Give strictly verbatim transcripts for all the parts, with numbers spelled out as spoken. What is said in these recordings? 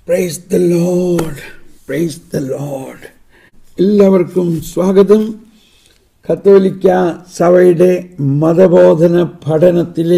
Price the lord, praise the lord. എല്ലാവർക്കും സ്വാഗതം. കത്തോലിക്ക സഭയുടെ മതബോധന പഠനത്തിലെ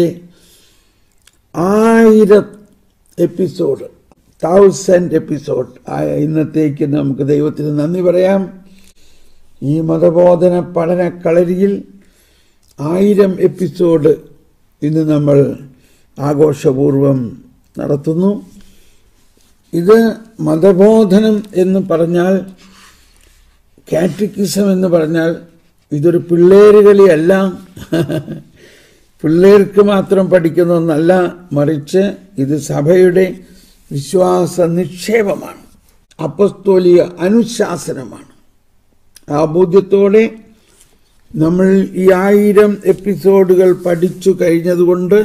ആയിരം എപ്പിസോഡ് തൗസൻഡ് എപ്പിസോഡ് ആയ ഇന്നത്തേക്ക് നമുക്ക് ദൈവത്തിന് നന്ദി പറയാം. ഈ മതബോധന പഠന കളരിയിൽ ആയിരം എപ്പിസോഡ് ഇന്ന് നമ്മൾ ആഘോഷപൂർവം നടത്തുന്നു. ഇത് മതബോധനം എന്ന് പറഞ്ഞാൽ, കാറ്റക്കിസം എന്ന് പറഞ്ഞാൽ ഇതൊരു പിള്ളേര് കളിയല്ല, പിള്ളേർക്ക് മാത്രം പഠിക്കുന്ന ഒന്നല്ല, മറിച്ച് ഇത് സഭയുടെ വിശ്വാസ നിക്ഷേപമാണ്, അപ്പസ്തോലിക അനുശാസനമാണ്. ആ ബോധ്യത്തോടെ നമ്മൾ ഈ ആയിരം എപ്പിസോഡുകൾ പഠിച്ചു കഴിഞ്ഞതുകൊണ്ട്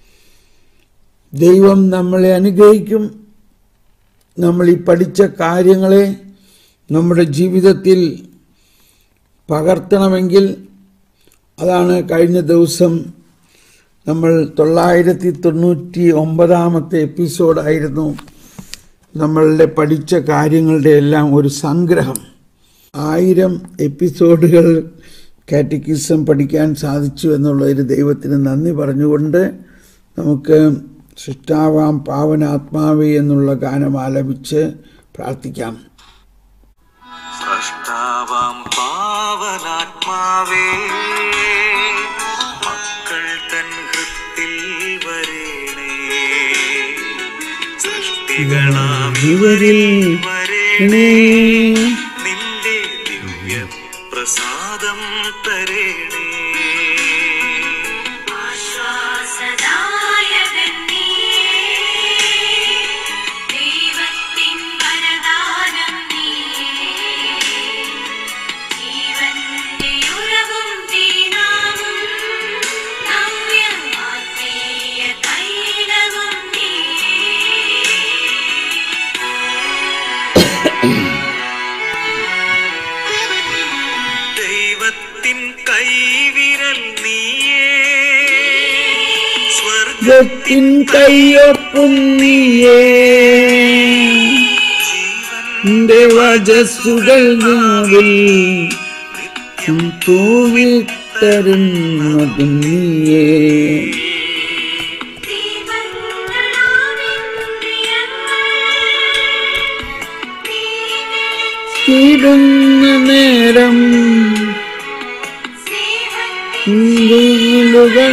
ദൈവം നമ്മളെ അനുഗ്രഹിക്കും. നമ്മൾ ഈ പഠിച്ച കാര്യങ്ങളെ നമ്മുടെ ജീവിതത്തിൽ പകർത്തണമെങ്കിൽ, അതാണ് കഴിഞ്ഞ ദിവസം നമ്മൾ തൊള്ളായിരത്തി തൊണ്ണൂറ്റി ഒമ്പതാമത്തെ എപ്പിസോഡായിരുന്നു നമ്മളുടെ പഠിച്ച കാര്യങ്ങളുടെ എല്ലാം ഒരു സംഗ്രഹം. ആയിരം എപ്പിസോഡുകൾ കാറ്റക്കിസം പഠിക്കാൻ സാധിച്ചു എന്നുള്ളൊരു ദൈവത്തിന് നന്ദി പറഞ്ഞുകൊണ്ട് നമുക്ക് സൃഷ്ടാവാം പാവനാത്മാവേ എന്നുള്ള ഗാനം ആലപിച്ച് പ്രാർത്ഥിക്കാം. സൃഷ്ടാവാം പാവനാത്മാവേ, മക്കൾ തൻ ഹൃത്തിൽ വരേണേ, സൃഷ്ടികളാം ഇവരിൽ വരേണേ, നിന്റെ ദിവ്യ പ്രസാദം തരേണേ. ദൈവത്തിൻ കൈവിരൽ നീയേ, സ്വർഗ്ഗത്തിൻ കൈയൊപ്പും നീയേ, ജീവന്റെ വചസ്സുകൾ നാവിൽ തൂവിൽ തരുന്നതും നീയേ. ഇടുന്ന നേരം ുകൾ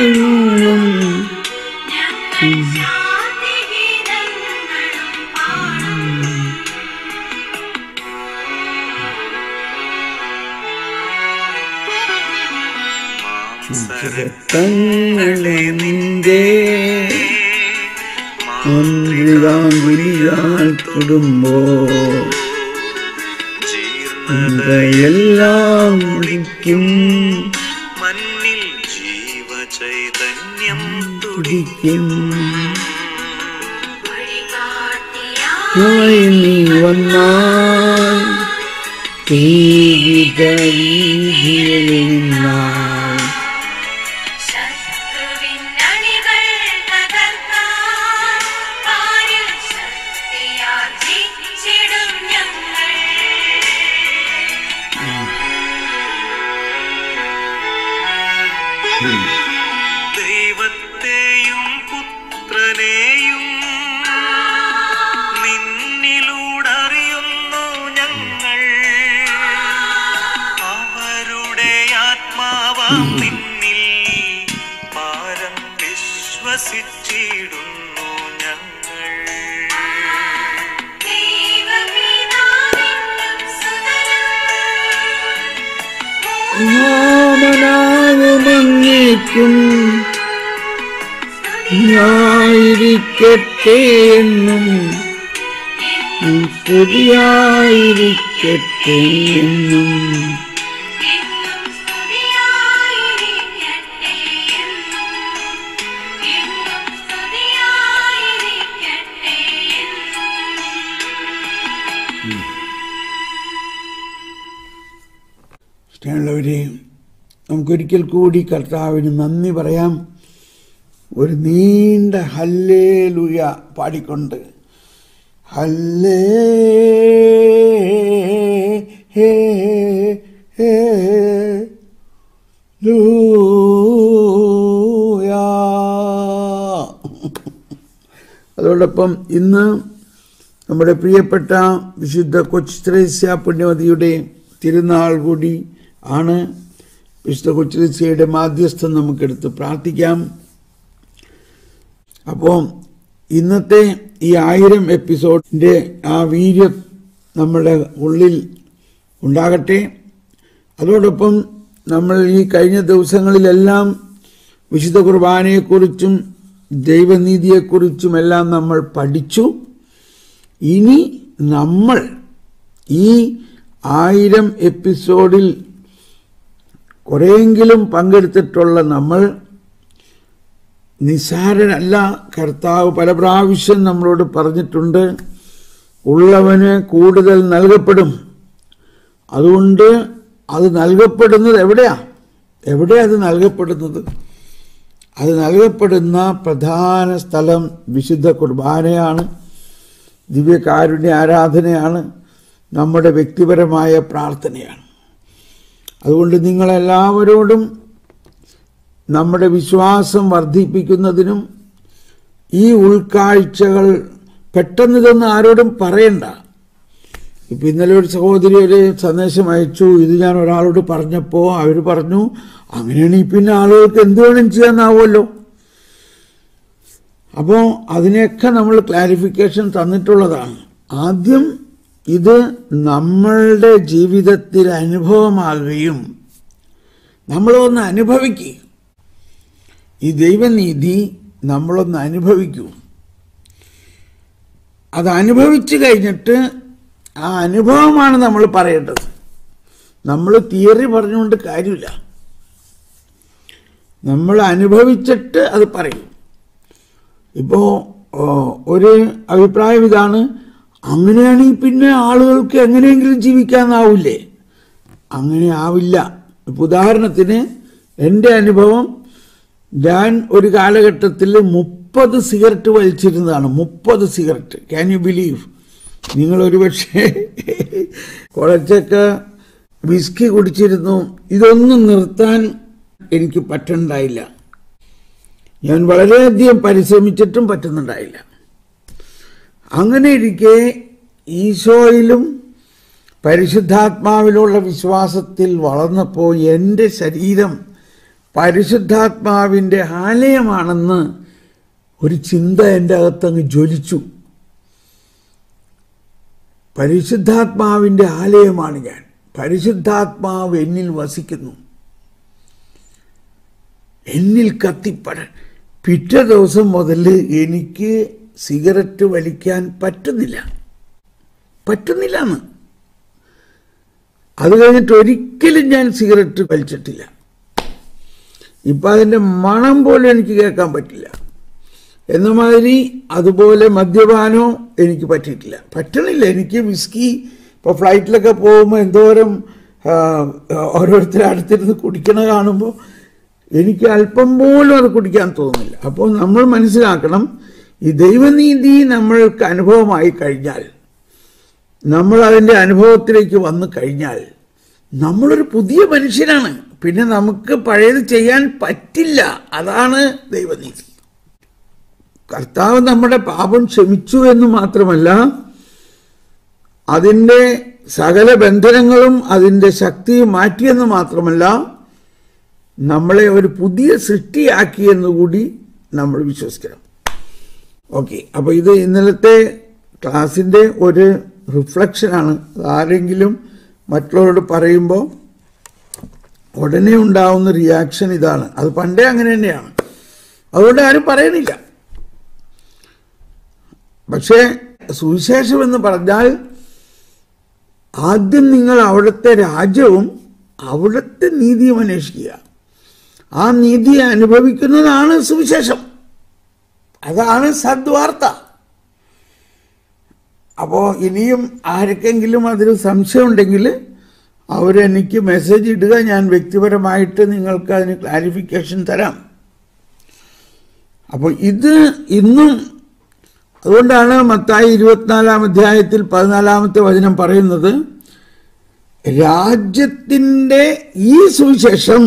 തങ്ങളെ നിന്റെ ഒന്നിതാങ്കുലിയാൽ തൊടുമ്പോ എല്ലാം മുടിക്കും, മണ്ണിൽ ജീവചൈതന്യം തുടിക്കും. നീ വന്നാൽ ജീവിത വീതിയിൽ നിന്നാൽ ദൈവത്തെയും പുത്രനെയും നിന്നിലൂടറിയുന്നു ഞങ്ങൾ, അവരുടെ ആത്മാവാം നിന്നിൽ പാരം വിശ്വസിച്ചിടുന്നു ഞങ്ങൾ. ും ായിരിക്കട്ടെ എന്നും സ്തുതിയായിരിക്കട്ടെ എന്നും. സ്നേഹമുള്ളവരെ, നമുക്കൊരിക്കൽ കൂടി കർത്താവിന് നന്ദി പറയാം. ഒരു നീണ്ട ഹല്ലേലൂയ പാടിക്കൊണ്ട് ഹല്ലേ ലൂയാ. അതോടൊപ്പം ഇന്ന് നമ്മുടെ പ്രിയപ്പെട്ട വിശുദ്ധ കൊച്ചു ത്രേസ്യ പുണ്യവതിയുടെ തിരുനാൾ കൂടി ആണ്. വിശുദ്ധ കൊച്ചു ത്രേസ്യയുടെ മാധ്യസ്ഥം നമുക്കെടുത്ത് പ്രാർത്ഥിക്കാം. അപ്പോൾ ഇന്നത്തെ ഈ ആയിരം എപ്പിസോഡിൻ്റെ ആ വീര്യം നമ്മുടെ ഉള്ളിൽ ഉണ്ടാകട്ടെ. അതോടൊപ്പം നമ്മൾ ഈ കഴിഞ്ഞ ദിവസങ്ങളിലെല്ലാം വിശുദ്ധ കുർബാനയെക്കുറിച്ചും ദൈവനീതിയെക്കുറിച്ചുമെല്ലാം നമ്മൾ പഠിച്ചു. ഇനി നമ്മൾ ഈ ആയിരം എപ്പിസോഡിൽ കുറേയെങ്കിലും പങ്കെടുത്തിട്ടുള്ള നമ്മൾ നിസ്സാരനല്ല. കർത്താവ് പല പ്രാവശ്യം നമ്മളോട് പറഞ്ഞിട്ടുണ്ട്, ഉള്ളവന് കൂടുതൽ നൽകപ്പെടും. അതുകൊണ്ട് അത് നൽകപ്പെടുന്നത് എവിടെയാ എവിടെയാ അത് നൽകപ്പെടുന്നത്? അത് നൽകപ്പെടുന്ന പ്രധാന സ്ഥലം വിശുദ്ധ കുർബാനയാണ്, ദിവ്യകാരുണ്യ ആരാധനയാണ്, നമ്മുടെ വ്യക്തിപരമായ പ്രാർത്ഥനയാണ്. അതുകൊണ്ട് നിങ്ങളെല്ലാവരോടും നമ്മുടെ വിശ്വാസം വർദ്ധിപ്പിക്കുന്നതിനും ഈ ഉൾക്കാഴ്ചകൾ പെട്ടെന്ന് ഇതൊന്നും ആരോടും പറയണ്ട. ഇപ്പം ഇന്നലെ ഒരു സഹോദരി ഒരു സന്ദേശം അയച്ചു, ഇത് ഞാൻ ഒരാളോട് പറഞ്ഞപ്പോൾ അവർ പറഞ്ഞു അങ്ങനെയാണെങ്കിൽ പിന്നെ ആളുകൾക്ക് എന്ത് വേണം ചെയ്യാനാവുമല്ലോ. അപ്പോൾ അതിനെയൊക്കെ നമ്മൾ ക്ലാരിഫിക്കേഷൻ തന്നിട്ടുള്ളതാണ്. ആദ്യം ഇത് നമ്മളുടെ ജീവിതത്തിൽ അനുഭവമാകുകയും നമ്മളൊന്ന് അനുഭവിക്കുക. ഈ ദൈവനീതി നമ്മളൊന്ന് അനുഭവിക്കൂ. അത് അനുഭവിച്ചു കഴിഞ്ഞിട്ട് ആ അനുഭവമാണ് നമ്മൾ പറയേണ്ടത്. നമ്മൾ തിയറി പറഞ്ഞുകൊണ്ട് കാര്യമില്ല, നമ്മൾ അനുഭവിച്ചിട്ട് അത് പറയും. ഇപ്പോൾ ഒരു അഭിപ്രായം ഇതാണ്, അങ്ങനെയാണെങ്കിൽ പിന്നെ ആളുകൾക്ക് എങ്ങനെയെങ്കിലും ജീവിക്കാനാവില്ലേ? അങ്ങനെ ആവില്ല. ഇപ്പോൾ ഉദാഹരണത്തിന് എൻ്റെ അനുഭവം, ഞാൻ ഒരു കാലഘട്ടത്തിൽ മുപ്പത് സിഗരറ്റ് വലിച്ചിരുന്നതാണ്. മുപ്പത് സിഗരറ്റ്. Can you believe? നിങ്ങളൊരു പക്ഷേ കുറച്ചൊക്കെ വിസ്കി കുടിച്ചിരുന്നു. ഇതൊന്നും നിർത്താൻ എനിക്ക് പറ്റുന്നുണ്ടായില്ല. ഞാൻ വളരെയധികം പരിശ്രമിച്ചിട്ടും പറ്റുന്നുണ്ടായില്ല. അങ്ങനെ ഇരിക്കെ ഈശോയിലും പരിശുദ്ധാത്മാവിലുള്ള വിശ്വാസത്തിൽ വളർന്നപ്പോൾ എൻ്റെ ശരീരം പരിശുദ്ധാത്മാവിൻ്റെ ആലയമാണെന്ന് ഒരു ചിന്ത എൻ്റെ അകത്തങ്ങ് ജ്വലിച്ചു. പരിശുദ്ധാത്മാവിൻ്റെ ആലയമാണ് ഞാൻ, പരിശുദ്ധാത്മാവ് എന്നിൽ വസിക്കുന്നു, എന്നിൽ കത്തിപ്പടൻ. പിറ്റേ ദിവസം മുതൽ എനിക്ക് സിഗരറ്റ് വലിക്കാൻ പറ്റുന്നില്ല പറ്റുന്നില്ല എന്ന് അത് കഴിഞ്ഞിട്ട് ഒരിക്കലും ഞാൻ സിഗരറ്റ് വലിച്ചിട്ടില്ല. ഇപ്പം അതിൻ്റെ മണം പോലും എനിക്ക് കേൾക്കാൻ പറ്റില്ല. എന്ന മാതിരി അതുപോലെ മദ്യപാനവും എനിക്ക് പറ്റിയിട്ടില്ല, പറ്റണില്ല. എനിക്ക് വിസ്കി ഇപ്പോൾ ഫ്ലൈറ്റിലൊക്കെ പോകുമ്പോൾ എന്തോരം ഓരോരുത്തർ അടുത്തിരുന്ന് കുടിക്കണ കാണുമ്പോൾ എനിക്ക് അല്പം പോലും അത് കുടിക്കാൻ തോന്നുന്നില്ല. അപ്പോൾ നമ്മൾ മനസ്സിലാക്കണം, ഈ ദൈവനീതി നമ്മൾക്ക് അനുഭവമായി കഴിഞ്ഞാൽ, നമ്മൾ അതിൻ്റെ അനുഭവത്തിലേക്ക് വന്നു കഴിഞ്ഞാൽ നമ്മളൊരു പുതിയ മനുഷ്യനാണ്. പിന്നെ നമുക്ക് പഴയത് ചെയ്യാൻ പറ്റില്ല. അതാണ് ദൈവനീതി. കർത്താവ് നമ്മുടെ പാപം ക്ഷമിച്ചു എന്ന് മാത്രമല്ല, അതിൻ്റെ സകല ബന്ധനങ്ങളും അതിൻ്റെ ശക്തിയും മാറ്റിയെന്ന് മാത്രമല്ല, നമ്മളെ ഒരു പുതിയ സൃഷ്ടിയാക്കിയെന്നുകൂടി നമ്മൾ വിശ്വസിക്കണം. ഓക്കെ, അപ്പോൾ ഇത് ഇന്നലത്തെ ക്ലാസ്സിൻ്റെ ഒരു റിഫ്ലക്ഷനാണ്. ആരെങ്കിലും മറ്റുള്ളവരോട് പറയുമ്പോൾ ഉടനെ ഉണ്ടാവുന്ന റിയാക്ഷൻ ഇതാണ്. അത് പണ്ടേ അങ്ങനെ തന്നെയാണ്, അതുകൊണ്ട് ആരും പറയണില്ല. പക്ഷേ സുവിശേഷം എന്ന് പറഞ്ഞാൽ ആദ്യം നിങ്ങൾ അവിടുത്തെ രാജ്യവും അവിടുത്തെ നീതിയും അന്വേഷിക്കുക. ആ നീതിയെ അനുഭവിക്കുന്നതാണ് സുവിശേഷം. അതാണ് സദ്വാർത്ത. അപ്പോൾ ഇനിയും ആർക്കെങ്കിലും അതിൽ സംശയമുണ്ടെങ്കിൽ അവരെനിക്ക് മെസ്സേജ് ഇടുക. ഞാൻ വ്യക്തിപരമായിട്ട് നിങ്ങൾക്ക് അതിന് ക്ലാരിഫിക്കേഷൻ തരാം. അപ്പോൾ ഇത് ഇന്നും അതുകൊണ്ടാണ് മത്തായി ഇരുപത്തിനാലാം അധ്യായത്തിൽ പതിനാലാമത്തെ വചനം പറയുന്നത്, രാജ്യത്തിൻ്റെ ഈ സുവിശേഷം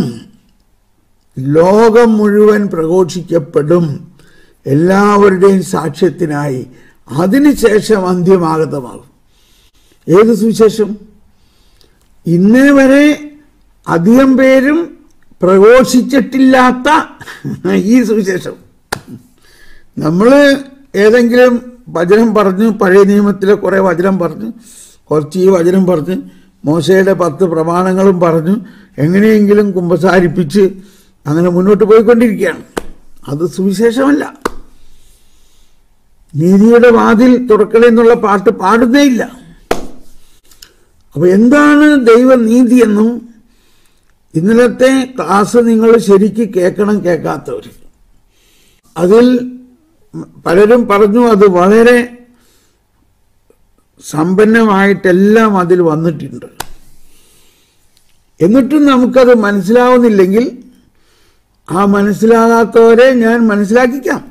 ലോകം മുഴുവൻ പ്രഘോഷിക്കപ്പെടും, എല്ലാവരുടെയും സാക്ഷ്യത്തിനായി, അതിനുശേഷം അന്ത്യമാഗതമാകും. ഏത് സുവിശേഷം? ഇന്നേ വരെ അധികം പേരും പ്രഘോഷിച്ചിട്ടില്ലാത്ത ഈ സുവിശേഷം. നമ്മൾ ഏതെങ്കിലും വചനം പറഞ്ഞു, പഴയ നിയമത്തിലെ കുറേ വചനം പറഞ്ഞു, കുറച്ച് ഈ വചനം പറഞ്ഞ്, മോശയുടെ പത്ത് പ്രമാണങ്ങളും പറഞ്ഞു, എങ്ങനെയെങ്കിലും കുമ്പസാരിപ്പിച്ച് അങ്ങനെ മുന്നോട്ട് പോയിക്കൊണ്ടിരിക്കുകയാണ്. അത് സുവിശേഷമല്ല. നീതിയുടെ വാതിൽ തുറക്കലെന്നുള്ള പാട്ട് പാടുന്നേ ഇല്ല. അപ്പൊ എന്താണ് ദൈവനീതി എന്നും ഇന്നലത്തെ ക്ലാസ് നിങ്ങൾ ശരിക്ക് കേൾക്കണം, കേൾക്കാത്തവർ. അതിൽ പലരും പറഞ്ഞു അത് വളരെ സമ്പന്നമായിട്ടെല്ലാം അതിൽ വന്നിട്ടുണ്ട്. എന്നിട്ടും നമുക്കത് മനസ്സിലാവുന്നില്ലെങ്കിൽ ആ മനസ്സിലാകാത്തവരെ ഞാൻ മനസ്സിലാക്കിക്കാം.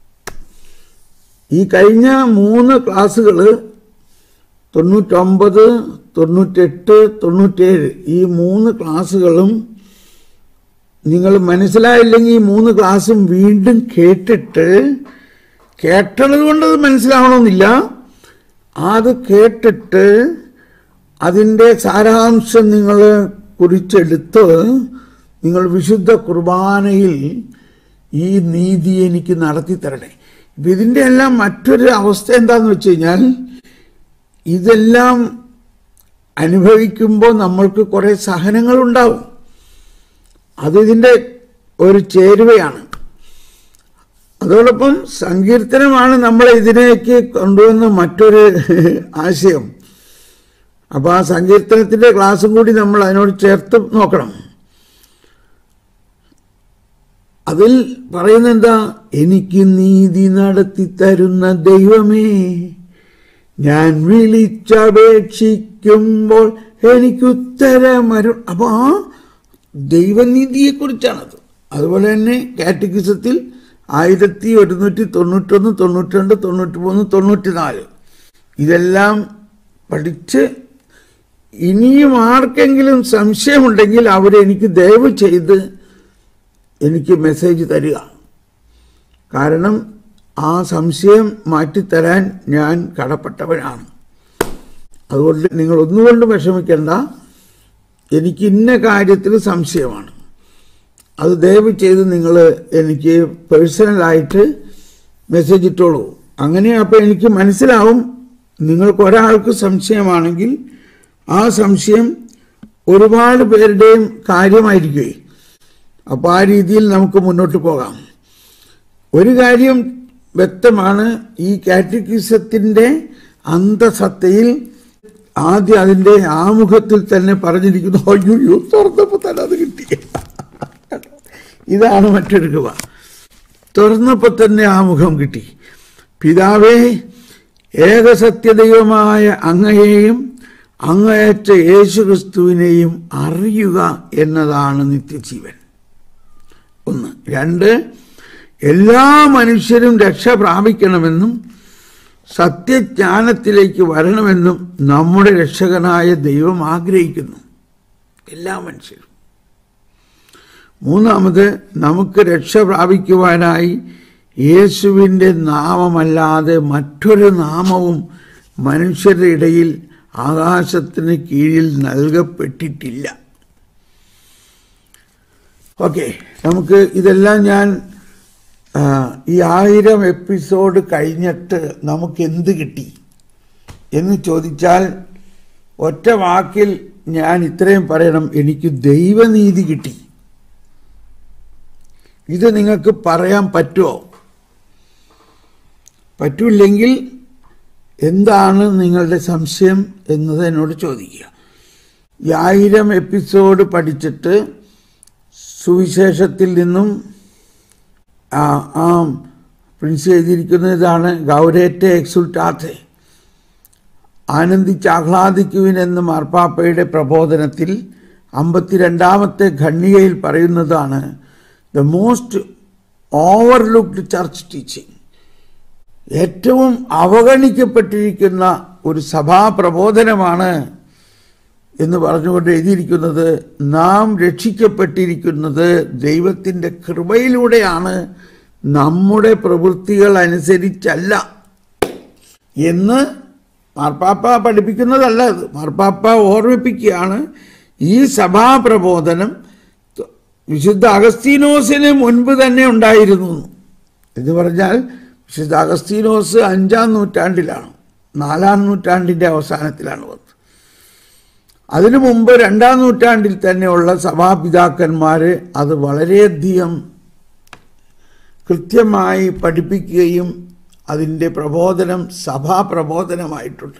ഈ കഴിഞ്ഞ മൂന്ന് ക്ലാസ്സുകൾ തൊണ്ണൂറ്റൊമ്പത്, തൊണ്ണൂറ്റെട്ട്, തൊണ്ണൂറ്റേഴ് ഈ മൂന്ന് ക്ലാസ്സുകളും നിങ്ങൾ മനസ്സിലായില്ലെങ്കിൽ ഈ മൂന്ന് ക്ലാസ്സും വീണ്ടും കേട്ടിട്ട്, കേട്ടത് കൊണ്ടത് മനസ്സിലാവണമെന്നില്ല, അത് കേട്ടിട്ട് അതിൻ്റെ സാരാംശം നിങ്ങൾ കുറിച്ചെടുത്ത് നിങ്ങൾ വിശുദ്ധ കുർബാനയിൽ ഈ നീതി എനിക്ക് നടത്തി തരണേ. ഇപ്പം ഇതിൻ്റെ എല്ലാം മറ്റൊരു അവസ്ഥ എന്താണെന്ന് വെച്ച് കഴിഞ്ഞാൽ, ഇതെല്ലാം അനുഭവിക്കുമ്പോൾ നമ്മൾക്ക് കുറേ സഹനങ്ങളുണ്ടാവും. അതിതിൻ്റെ ഒരു ചേരുവയാണ്. അതോടൊപ്പം സങ്കീർത്തനമാണ് നമ്മളെ ഇതിലേക്ക് കൊണ്ടുവന്ന മറ്റൊരു ആശയം. അപ്പോൾ ആ സങ്കീർത്തനത്തിൻ്റെ ക്ലാസ്സും കൂടി നമ്മൾ അതിനോട് ചേർത്ത് നോക്കണം. അതിൽ പറയുന്നത് എന്താ? എനിക്ക് നീതി നടത്തി തരുന്ന ദൈവമേ, ഞാൻ വിളിച്ചപേക്ഷിക്കുമ്പോൾ എനിക്കുത്തരമരു. അപ്പോൾ ആ ദൈവനീതിയെക്കുറിച്ചാണത്. അതുപോലെ തന്നെ കാറ്റഗിസത്തിൽ ആയിരത്തി ഒരുന്നൂറ്റി തൊണ്ണൂറ്റൊന്ന്, തൊണ്ണൂറ്റി രണ്ട്, തൊണ്ണൂറ്റി മൂന്ന്, തൊണ്ണൂറ്റി നാല് ഇതെല്ലാം പഠിച്ച് ഇനിയും ആർക്കെങ്കിലും സംശയമുണ്ടെങ്കിൽ അവരെനിക്ക് ദയവ് ചെയ്ത് എനിക്ക് മെസ്സേജ് തരിക. കാരണം ആ സംശയം മാറ്റിത്തരാൻ ഞാൻ കടപ്പെട്ടവനാണ്. അതുകൊണ്ട് നിങ്ങൾ ഒന്നുകൊണ്ട് വിഷമിക്കേണ്ട. എനിക്ക് ഇന്ന കാര്യത്തിൽ സംശയമാണ്, അത് ദയവ് ചെയ്ത് നിങ്ങൾ എനിക്ക് പേഴ്സണലായിട്ട് മെസ്സേജ് ഇട്ടോളൂ. അങ്ങനെ അപ്പോൾ എനിക്ക് മനസ്സിലാവും നിങ്ങൾക്ക് ഒരാൾക്ക് സംശയമാണെങ്കിൽ ആ സംശയം ഒരുപാട് പേരുടെയും കാര്യമായിരിക്കുമേ. അപ്പോൾ ആ രീതിയിൽ നമുക്ക് മുന്നോട്ട് പോകാം. ഒരു കാര്യം വ്യക്തമാണ്, ഈ കാറ്റഗിസത്തിൻ്റെ അന്തസത്തയിൽ ആദ്യം അതിൻ്റെ ആമുഖത്തിൽ തന്നെ പറഞ്ഞിരിക്കുന്നു, അയ്യോ തുറന്നപ്പോൾ തന്നെ അത് കിട്ടി. ഇതാണ് മറ്റൊരു കൃപ. തുറന്നപ്പോൾ തന്നെ ആമുഖം കിട്ടി. പിതാവേ, ഏകസത്യദൈവമായ അങ്ങയെയും അങ്ങയച്ച യേശുക്രിസ്തുവിനെയും അറിയുക എന്നതാണ് നിത്യജീവൻ. ഒന്ന്. രണ്ട്, എല്ലാ മനുഷ്യരും രക്ഷ പ്രാപിക്കണമെന്നും സത്യജ്ഞാനത്തിലേക്ക് വരണമെന്നും നമ്മുടെ രക്ഷകനായ ദൈവം ആഗ്രഹിക്കുന്നു, എല്ലാ മനുഷ്യരും. മൂന്നാമത്, നമുക്ക് രക്ഷ പ്രാപിക്കുവാനായി യേശുവിൻ്റെ നാമമല്ലാതെ മറ്റൊരു നാമവും മനുഷ്യരുടെ ഇടയിൽ ആകാശത്തിന് കീഴിൽ നൽകപ്പെട്ടിട്ടില്ല. ഓക്കെ, നമുക്ക് ഇതെല്ലാം ഞാൻ ഈ ആയിരം എപ്പിസോഡ് കഴിഞ്ഞിട്ട് നമുക്ക് എന്ത് കിട്ടി എന്ന് ചോദിച്ചാൽ ഒറ്റ വാക്കിൽ ഞാൻ ഇത്രയും പറയണം, എനിക്ക് ദൈവനീതി കിട്ടി. ഇത് നിങ്ങൾക്ക് പറയാൻ പറ്റുമോ? പറ്റില്ലെങ്കിൽ എന്താണ് നിങ്ങളുടെ സംശയം എന്നത് എന്നോട് ചോദിക്കുക. ഈ ആയിരം എപ്പിസോഡ് പഠിച്ചിട്ട് സുവിശേഷത്തിൽ നിന്നും ആ ആ പ്രിൻസ് എഴുതിയിരിക്കുന്ന ഇതാണ്, ഗൗരേറ്റെ എക്സുൾട്ടാത്തെ, ആനന്ദിച്ച് ആഹ്ലാദിക്കുവിൻ എന്ന മാർപ്പാപ്പയുടെ പ്രബോധനത്തിൽ അമ്പത്തിരണ്ടാമത്തെ ഖണ്ഡികയിൽ പറയുന്നതാണ് the most overlooked church teaching. ഏറ്റവും അവഗണിക്കപ്പെട്ടിരിക്കുന്ന ഒരു സഭാപ്രബോധനമാണ് എന്ന് പറഞ്ഞുകൊണ്ട് എഴുതിയിരിക്കുന്നത്. നാം രക്ഷിക്കപ്പെട്ടിരിക്കുന്നത് ദൈവത്തിൻ്റെ കൃപയിലൂടെയാണ്, നമ്മുടെ പ്രവൃത്തികൾ അനുസരിച്ചല്ല എന്ന് മാർപ്പാപ്പ പഠിപ്പിക്കുന്നതല്ല. അത് മാർപ്പാപ്പ ഓർമ്മിപ്പിക്കുകയാണ്. ഈ സഭാപ്രബോധനം വിശുദ്ധ അഗസ്തീനോസിന് മുൻപ് തന്നെ ഉണ്ടായിരുന്നു എന്ന് പറഞ്ഞാൽ വിശുദ്ധ അഗസ്തീനോസ് അഞ്ചാം നൂറ്റാണ്ടിലാണ്, നാലാം നൂറ്റാണ്ടിൻ്റെ അവസാനത്തിലാണ് വന്നത്. അതിനു മുമ്പ് രണ്ടാം നൂറ്റാണ്ടിൽ തന്നെയുള്ള സഭാപിതാക്കന്മാർ അത് വളരെയധികം കൃത്യമായി പഠിപ്പിക്കുകയും അതിൻ്റെ പ്രബോധനം സഭാപ്രബോധനമായിട്ടുണ്ട്.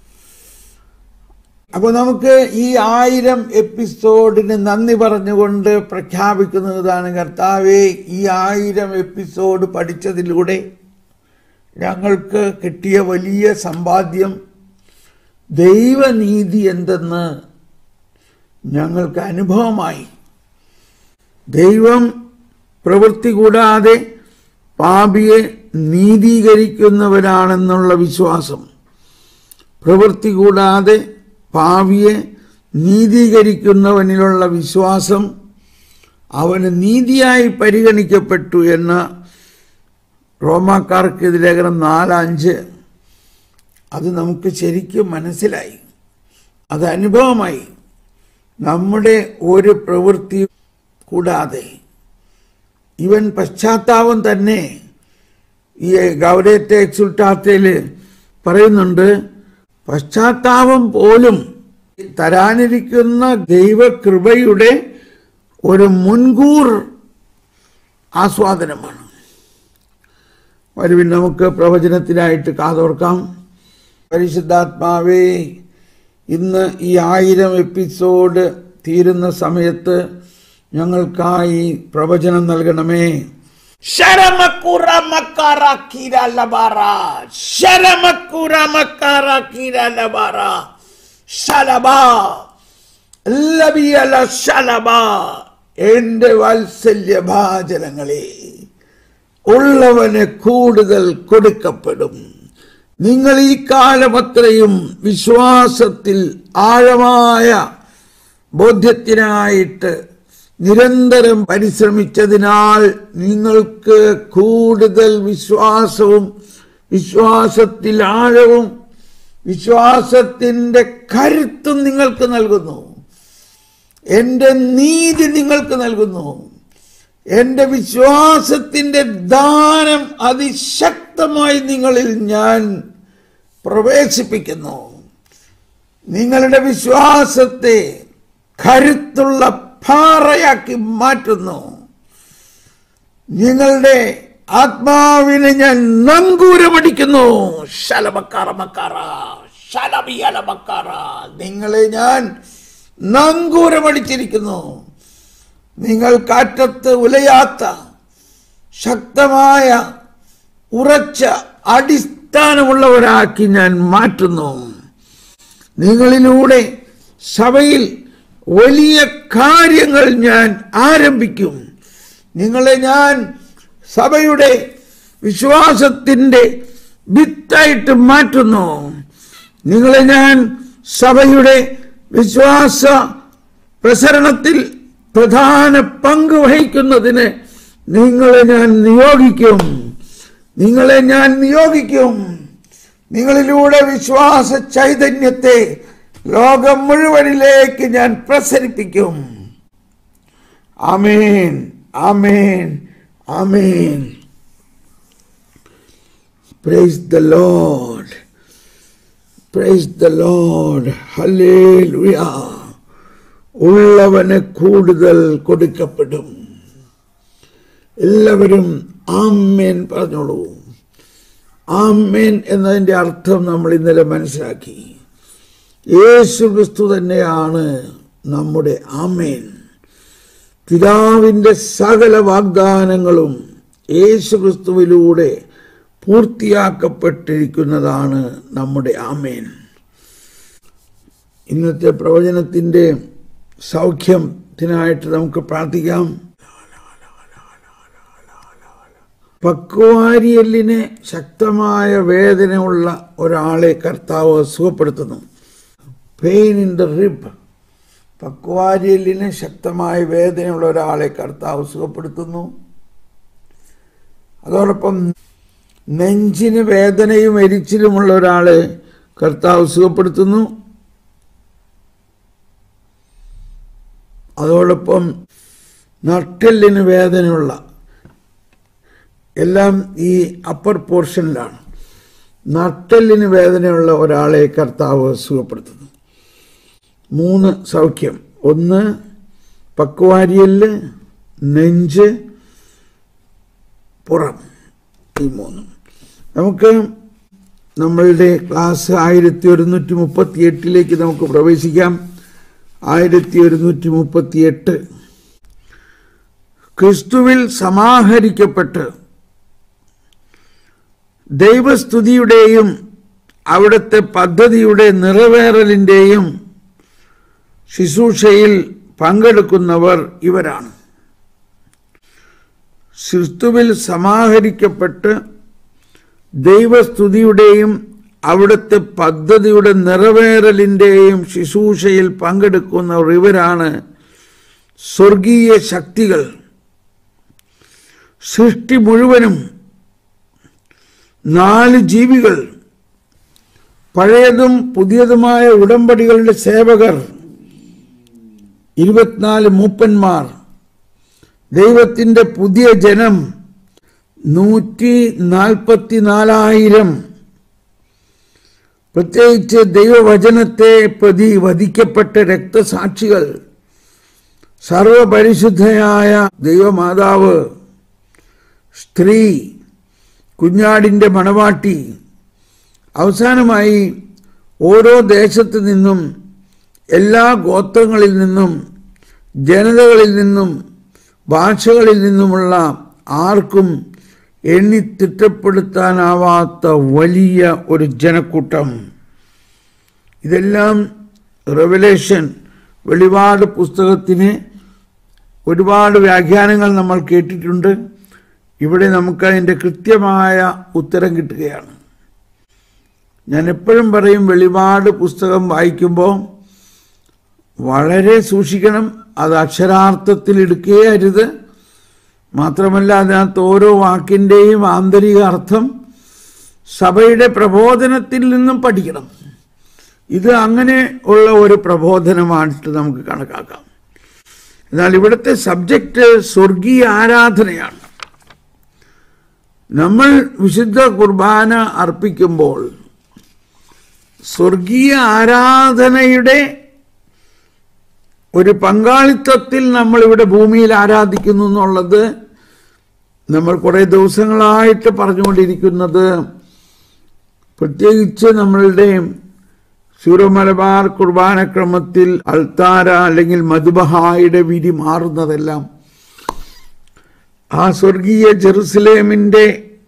അപ്പോൾ നമുക്ക് ഈ ആയിരം എപ്പിസോഡിന് നന്ദി പറഞ്ഞുകൊണ്ട് പ്രഖ്യാപിക്കുന്നതാണ്, കർത്താവേ, ഈ ആയിരം എപ്പിസോഡ് പഠിച്ചതിലൂടെ ഞങ്ങൾക്ക് കിട്ടിയ വലിയ സമ്പാദ്യം ദൈവനീതി എന്തെന്ന് ഞങ്ങൾക്ക് അനുഭവമായി. ദൈവം പ്രവൃത്തി കൂടാതെ പാപിയെ നീതീകരിക്കുന്നവരാണെന്നുള്ള വിശ്വാസം, പ്രവൃത്തി കൂടാതെ പാപിയെ നീതീകരിക്കുന്നവനിലുള്ള വിശ്വാസം, അവന് നീതിയായി പരിഗണിക്കപ്പെട്ടു എന്ന റോമാക്കാർക്ക് ലേഖനം നാലഞ്ച് അത് നമുക്ക് ശരിക്കും മനസ്സിലായി, അത് അനുഭവമായി. നമ്മുടെ ഒരു പ്രവൃത്തി കൂടാതെ ഇവൻ പശ്ചാത്താപം തന്നെ ഈ ഗൗഡേറ്റെ എക്സുൾട്ടാത്തേൽ പറയുന്നുണ്ട്. പശ്ചാത്താപം പോലും തരാനിരിക്കുന്ന ദൈവകൃപയുടെ ഒരു മുൻകൂർ ആസ്വാദനമാണ്. വരുവിൻ നമുക്ക് പ്രവചനത്തിനായിട്ട് കാതോർക്കാം. പരിശുദ്ധാത്മാവേ, ഇന്ന് ഈ ആയിരം എപ്പിസോഡ് തീരുന്ന സമയത്ത് ഞങ്ങൾക്കായി പ്രവചനം നൽകണമേ. ശരമക്കുറ മക്കാറ കീര ലബാറ, ശരമക്കുറ മക്കാറ കീര ലബാറ, ശലബാ ലബിയല ശലബാ. എന്റെ വാത്സല്യഭാജനങ്ങളെ, ഉള്ളവന് കൂടുതൽ കൊടുക്കപ്പെടും. നിങ്ങൾ ഈ കാലമത്രയും വിശ്വാസത്തിൽ ആഴമായ ബോധ്യത്തിനായിട്ട് നിരന്തരം പരിശ്രമിച്ചതിനാൽ നിങ്ങൾക്ക് കൂടുതൽ വിശ്വാസവും വിശ്വാസത്തിൽ ആഴവും വിശ്വാസത്തിൻ്റെ കരുത്തും നിങ്ങൾക്ക് നൽകുന്നു. എൻ്റെ നീതി നിങ്ങൾക്ക് നൽകുന്നു. എൻ്റെ വിശ്വാസത്തിൻ്റെ ദാനം അതിശക്തമായി നിങ്ങളിൽ ഞാൻ പ്രവേശിപ്പിക്കുന്നു. നിങ്ങളുടെ വിശ്വാസത്തെ കരുത്തുള്ള പാറയാക്കി മാറ്റുന്നു. നിങ്ങളുടെ ആത്മാവിനെ ഞാൻ നങ്കൂരമടിക്കുന്നു. ശലമക്കാറമക്കാറ ശലമിയലമക്കാറ, നിങ്ങളെ ഞാൻ നങ്കൂരമടിച്ചിരിക്കുന്നു. നിങ്ങൾ കാറ്റത്ത് ഉലയാത്ത ശക്തമായ ഉറച്ച അടിസ്ഥാനമുള്ളവരാക്കി ഞാൻ മാറ്റുന്നു. നിങ്ങളിലൂടെ സഭയിൽ വലിയ കാര്യങ്ങൾ ഞാൻ ആരംഭിക്കും. നിങ്ങളെ ഞാൻ സഭയുടെ വിശ്വാസത്തിൻ്റെ വിത്തായിട്ട് മാറ്റുന്നു. നിങ്ങളെ ഞാൻ സഭയുടെ വിശ്വാസ പ്രസരണത്തിൽ പ്രധാന പങ്ക് വഹിക്കുന്നതിന് നിങ്ങളെ ഞാൻ നിയോഗിക്കും. നിങ്ങളെ ഞാൻ നിയോഗിക്കും. നിങ്ങളിലൂടെ വിശ്വാസ ചൈതന്യത്തെ ലോകം മുഴുവനിലേക്ക് ഞാൻ പ്രസരിപ്പിക്കും. ആമേൻ, ആമേൻ, ആമേൻ. Praise the lord, praise the lord. ഹല്ലേലൂയ. ഉള്ളവന് കൂടുതൽ കൊടുക്കപ്പെടും. എല്ലാവരും ആമേൻ പറഞ്ഞോളൂ. ആമേൻ എന്നതിൻ്റെ അർത്ഥം നമ്മൾ ഇന്നലെ മനസ്സിലാക്കി. യേശു ക്രിസ്തു തന്നെയാണ് നമ്മുടെ ആമേൻ. പിതാവിൻ്റെ സകല വാഗ്ദാനങ്ങളും യേശു ക്രിസ്തുവിലൂടെ പൂർത്തിയാക്കപ്പെട്ടിരിക്കുന്നതാണ് നമ്മുടെ ആമേൻ. ഇന്നത്തെ പ്രവചനത്തിൻ്റെ സൗഖ്യത്തിനായിട്ട് നമുക്ക് പ്രാർത്ഥിക്കാം. പക്വാരിയലിന് ശക്തമായ വേദനയുള്ള ഒരാളെ കർത്താവ് സുഖപ്പെടുത്തുന്നു. Pain in the rib. പക്വാരിയലിന് ശക്തമായ വേദനയുള്ള ഒരാളെ കർത്താവ് സുഖപ്പെടുത്തുന്നു. അതോടൊപ്പം നെഞ്ചിന് വേദനയും എരിച്ചിലുമുള്ള ഒരാളെ കർത്താവ് സുഖപ്പെടുത്തുന്നു. അതോടൊപ്പം നട്ടെല്ലിന് വേദനയുള്ള, എല്ലാം ഈ അപ്പർ പോർഷനിലാണ്, നട്ടെല്ലിന് വേദനയുള്ള ഒരാളെ കർത്താവ് സുഖപ്പെടുത്തുന്നു. മൂന്ന് സൗഖ്യം. ഒന്ന് പക്വാരിയല്, നെഞ്ച്, പുറം. ഈ മൂന്നും നമുക്ക് നമ്മളുടെ ക്ലാസ് ആയിരത്തി ഒരുന്നൂറ്റി മുപ്പത്തി എട്ടിലേക്ക് നമുക്ക് പ്രവേശിക്കാം. ആയിരത്തി ഒരുന്നൂറ്റി മുപ്പത്തി എട്ട് ക്രിസ്തുവിൽ സമാഹരിക്കപ്പെട്ട് ദൈവസ്തുതിയുടെയും അവിടുത്തെ പദ്ധതിയുടെ നിറവേറലിൻ്റെയും ശുശ്രൂഷയിൽ പങ്കെടുക്കുന്നവർ ഇവരാണ്. ക്രിസ്തുവിൽ സമാഹരിക്കപ്പെട്ട് ദൈവസ്തുതിയുടെയും അവിടുത്തെ പദ്ധതിയുടെ നിറവേറലിൻ്റെയും ശുശ്രൂഷയിൽ പങ്കെടുക്കുന്നവർ ഇവരാണ് സ്വർഗീയ ശക്തികൾ. സൃഷ്ടി മുഴുവനും, നാല് ജീവികൾ, പഴയതും പുതിയതുമായ ഉടമ്പടികളുടെ സേവകർ, ഇരുപത്തിനാല് മൂപ്പന്മാർ, ദൈവത്തിൻ്റെ പുതിയ ജനം നൂറ്റി നാൽപ്പത്തി നാലായിരം, പ്രത്യേകിച്ച് ദൈവവചനത്തെ പ്രതി വധിക്കപ്പെട്ട രക്തസാക്ഷികൾ, സർവപരിശുദ്ധയായ ദൈവമാതാവ്, സ്ത്രീ, കുഞ്ഞാടിൻ്റെ മണവാട്ടി, അവസാനമായി ഓരോ ദേശത്തു നിന്നും, എല്ലാ ഗോത്രങ്ങളിൽ നിന്നും, ജനതകളിൽ നിന്നും, ഭാഷകളിൽ നിന്നുമുള്ള ആർക്കും എണ്ണി തിട്ടപ്പെടുത്താനാവാത്ത വലിയ ഒരു ജനക്കൂട്ടം. ഇതെല്ലാം റെവലേഷൻ, വെളിപാട് പുസ്തകത്തിന് ഒരുപാട് വ്യാഖ്യാനങ്ങൾ നമ്മൾ കേട്ടിട്ടുണ്ട്. ഇവിടെ നമുക്കതിൻ്റെ കൃത്യമായ ഉത്തരം കിട്ടുകയാണ്. ഞാൻ എപ്പോഴും പറയും, വെളിപാട് പുസ്തകം വായിക്കുമ്പോൾ വളരെ സൂക്ഷിക്കണം. അത് അക്ഷരാർത്ഥത്തിൽ എടുക്കുകയേ അരുത്. മാത്രമല്ല, അതിനകത്ത് ഓരോ വാക്കിൻ്റെയും ആന്തരിക അർത്ഥം സഭയുടെ പ്രബോധനത്തിൽ നിന്നും പഠിക്കണം. ഇത് അങ്ങനെ ഉള്ള ഒരു പ്രബോധനമായിട്ട് നമുക്ക് കണക്കാക്കാം. എന്നാൽ ഇവിടുത്തെ സബ്ജക്റ്റ് സ്വർഗീയ ആരാധനയാണ്. നമ്മൾ വിശുദ്ധ കുർബാന അർപ്പിക്കുമ്പോൾ സ്വർഗീയ ആരാധനയുടെ ഒരു പങ്കാളിത്തത്തിൽ നമ്മൾ ഇവിടെ ഭൂമിയിൽ ആരാധിക്കുന്നു എന്നുള്ളത് നമ്മൾ കുറേ ദിവസങ്ങളായിട്ട് പറഞ്ഞുകൊണ്ടിരിക്കുന്നത്. പ്രത്യേകിച്ച് നമ്മളുടെ സീറോ മലബാർ കുർബാനക്രമത്തിൽ അൾത്താര അല്ലെങ്കിൽ മദ്ബഹായുടെ വിധി മാറുന്നതെല്ലാം ആ സ്വർഗീയ ജെറുസലേമിൻ്റെ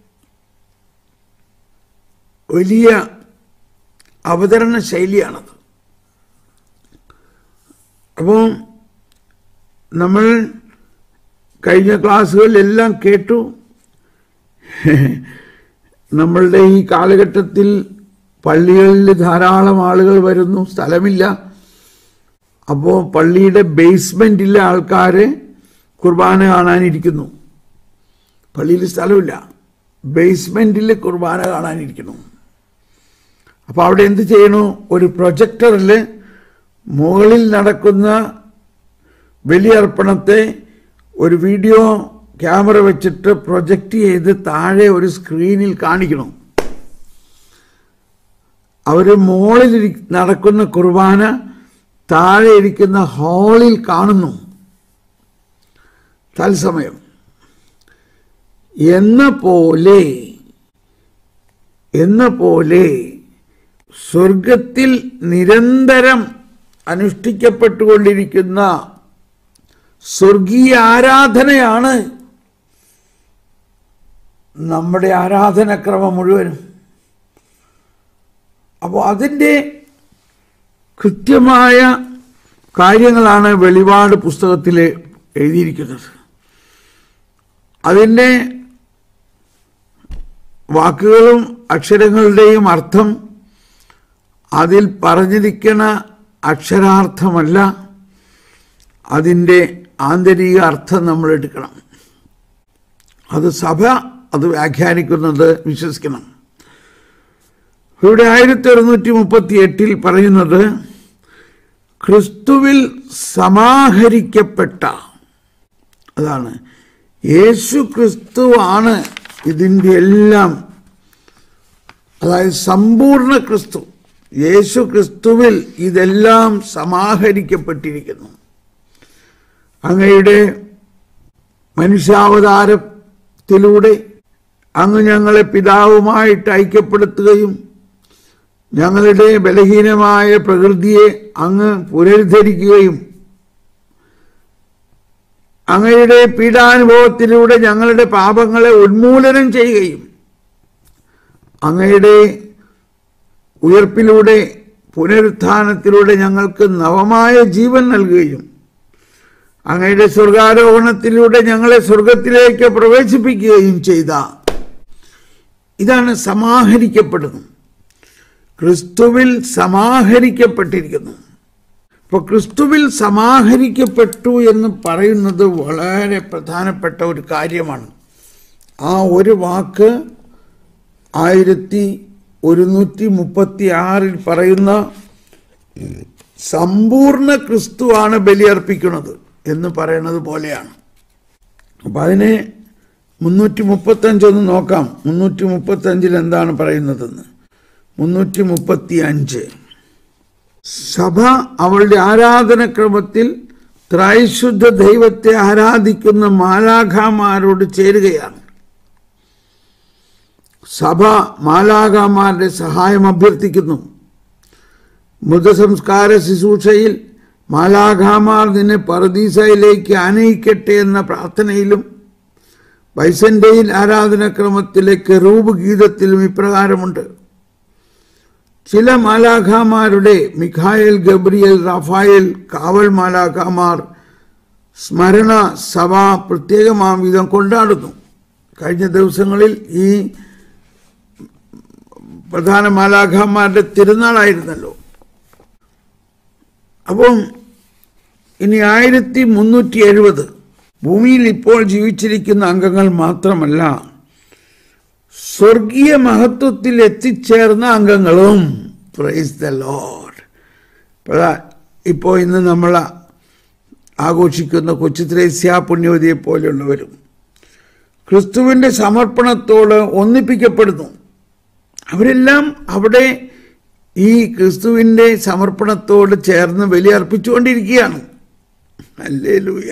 വലിയ അവതരണ ശൈലിയാണത്. അപ്പോൾ നമ്മൾ കഴിഞ്ഞ ക്ലാസ്സുകളിലെല്ലാം കേട്ടു. നമ്മളുടെ ഈ കാലഘട്ടത്തിൽ പള്ളികളിൽ ധാരാളം ആളുകൾ വരുന്നു, സ്ഥലമില്ല. അപ്പോൾ പള്ളിയുടെ ബേസ്മെൻറ്റിലെ ആൾക്കാർ കുർബാന കാണാനിരിക്കുന്നു. പള്ളിയിൽ സ്ഥലമില്ല, ബേസ്മെൻറ്റിൽ കുർബാന കാണാനിരിക്കുന്നു. അപ്പോൾ അവിടെ എന്ത് ചെയ്യണു? ഒരു പ്രൊജക്ടറിൽ മുകളിൽ നടക്കുന്ന ബലിയർപ്പണത്തെ ഒരു വീഡിയോ ക്യാമറ വെച്ചിട്ട് പ്രൊജക്റ്റ് ചെയ്ത് താഴെ ഒരു സ്ക്രീനിൽ കാണിക്കണം. അവർ മുകളിൽ നടക്കുന്ന കുർബാന താഴെ ഇരിക്കുന്ന ഹാളിൽ കാണുന്നു തത്സമയം. എന്ന പോലെ എന്ന പോലെ സ്വർഗത്തിൽ നിരന്തരം അനുഷ്ഠിക്കപ്പെട്ടുകൊണ്ടിരിക്കുന്ന സ്വർഗീയ ആരാധനയാണ് നമ്മുടെ ആരാധനക്രമം മുഴുവനും. അപ്പോൾ അതിൻ്റെ കൃത്യമായ കാര്യങ്ങളാണ് വെളിപാട് പുസ്തകത്തിൽ എഴുതിയിരിക്കുന്നത്. അതിൻ്റെ വാക്കുകളും അക്ഷരങ്ങളുടെയും അർത്ഥം അതിൽ പറഞ്ഞിരിക്കുന്ന അക്ഷരാർത്ഥമല്ല, അതിൻ്റെ ആന്തരിക അർത്ഥം നമ്മൾ എടുക്കണം. അത് സഭ അത് വ്യാഖ്യാനിക്കുന്നത് വിശ്വസിക്കണം. ഇവിടെ ആയിരത്തി അറുന്നൂറ്റി മുപ്പത്തി എട്ടിൽ പറയുന്നത് ക്രിസ്തുവിൽ സമാഹരിക്കപ്പെട്ട, അതാണ് യേശു ക്രിസ്തുവാണ് ഇതിൻ്റെ എല്ലാം, അതായത് സമ്പൂർണ്ണ ക്രിസ്തു. യേശു ക്രിസ്തുവിൽ ഇതെല്ലാം സമാഹരിക്കപ്പെട്ടിരിക്കുന്നു. അങ്ങയുടെ മനുഷ്യാവതാരത്തിലൂടെ അങ്ങ് ഞങ്ങളെ പിതാവുമായിട്ട് ഐക്യപ്പെടുത്തുകയും ഞങ്ങളുടെ ബലഹീനമായ പ്രകൃതിയെ അങ്ങ് പുനരുദ്ധരിക്കുകയും അങ്ങയുടെ പീഡാനുഭവത്തിലൂടെ ഞങ്ങളുടെ പാപങ്ങളെ ഉന്മൂലനം ചെയ്യുകയും അങ്ങയുടെ ഉയർപ്പിലൂടെ പുനരുത്ഥാനത്തിലൂടെ ഞങ്ങൾക്ക് നവമായ ജീവൻ നൽകുകയും അങ്ങയുടെ സ്വർഗാരോഹണത്തിലൂടെ ഞങ്ങളെ സ്വർഗത്തിലേക്ക് പ്രവേശിപ്പിക്കുകയും ചെയ്ത, ഇതാണ് സമാഹരിക്കപ്പെടുന്നു. ക്രിസ്തുവിൽ സമാഹരിക്കപ്പെട്ടിരിക്കുന്നു. അപ്പോൾ ക്രിസ്തുവിൽ സമാഹരിക്കപ്പെട്ടു എന്ന് പറയുന്നത് വളരെ പ്രധാനപ്പെട്ട ഒരു കാര്യമാണ്. ആ ഒരു വാക്ക് ആയിരത്തി ഒരുന്നൂറ്റി മുപ്പത്തി ആറിൽ പറയുന്ന സമ്പൂർണ്ണ ക്രിസ്തുവാണ് ബലിയർപ്പിക്കുന്നത് എന്ന് പറയുന്നത് പോലെയാണ്. അപ്പം അതിനെ മുന്നൂറ്റി മുപ്പത്തഞ്ചൊന്ന് നോക്കാം. മുന്നൂറ്റി മുപ്പത്തഞ്ചിൽ എന്താണ് പറയുന്നതെന്ന്. മുന്നൂറ്റി മുപ്പത്തി അഞ്ച് സഭ അവളുടെ ആരാധനക്രമത്തിൽ ത്രൈശുദ്ധ ദൈവത്തെ ആരാധിക്കുന്ന മാലാഖമാരോട് ചേരുകയാണ്. സഭ മാലാഖമാരുടെ സഹായം അഭ്യർത്ഥിക്കുന്നു. മൃതസംസ്കാര ശുശ്രൂഷയിൽ മാലാഖമാർ നിന്നെ പറുദീസയിലേക്ക് ആനയിക്കട്ടെ എന്ന പ്രാർത്ഥനയിലും ബൈസന്റൈൻ ആരാധനാക്രമത്തിലെ കെറൂബ് ഗീതത്തിലും ഇപ്രകാരമുണ്ട്. ചില മാലാഖമാരുടെ മിഖായേൽ, ഗബ്രിയേൽ, റാഫായേൽ കാവൽ മാലാഖമാർ സ്മരണ സഭ പ്രത്യേകമാം വിധം കൊണ്ടാടുന്നു. കഴിഞ്ഞ ദിവസങ്ങളിൽ ഈ പ്രധാന മാലാഖമാരുടെ തിരുനാളായിരുന്നല്ലോ. അപ്പം ഇനി ആയിരത്തി മുന്നൂറ്റി എഴുപത് ഭൂമിയിൽ ഇപ്പോൾ ജീവിച്ചിരിക്കുന്ന അംഗങ്ങൾ മാത്രമല്ല, സ്വർഗീയ മഹത്വത്തിൽ എത്തിച്ചേർന്ന അംഗങ്ങളും. Praise the lord. ഇപ്പോൾ ഇന്ന് നമ്മൾ ആഘോഷിക്കുന്ന കൊച്ചു ത്രേസ്യ പുണ്യവതിയെ പോലെയുള്ളവരും ക്രിസ്തുവിൻ്റെ സമർപ്പണത്തോട് ഒന്നിപ്പിക്കപ്പെടുന്നു. അവരെല്ലാം അവിടെ ഈ ക്രിസ്തുവിൻ്റെ സമർപ്പണത്തോട് ചേർന്ന് ബലിയർപ്പിച്ചുകൊണ്ടിരിക്കുകയാണ്. ഹല്ലേലൂയ.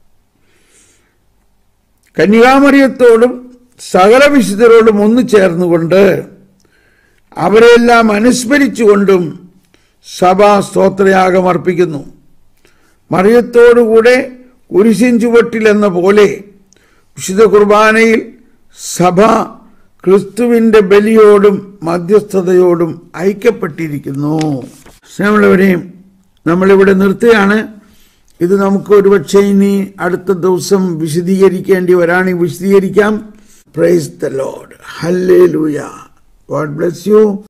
കന്യകാമറിയത്തോടും സകല വിശുദ്ധരോടും ഒന്നു ചേർന്നുകൊണ്ട് അവരെല്ലാം അനുസ്മരിച്ചുകൊണ്ടും സഭ സ്തോത്രയാഗം അർപ്പിക്കുന്നു. മറിയത്തോടുകൂടെ കുരിശിൻ ചുവട്ടിലെന്ന പോലെ വിശുദ്ധ കുർബാനയിൽ സഭ ക്രിസ്തുവിൻ്റെ ബലിയോടും മധ്യസ്ഥതയോടും ഐക്യപ്പെട്ടിരിക്കുന്നു. സ്നേഹമുള്ളവരെയും നമ്മളിവിടെ നിർത്തുകയാണ്. ഇത് നമുക്ക് ഒരുപക്ഷെ ഇനി അടുത്ത ദിവസം വിശദീകരിക്കേണ്ടി വരാണെങ്കിൽ വിശദീകരിക്കാം. Praise the lord. ഹല്ലേലൂയ. God bless U.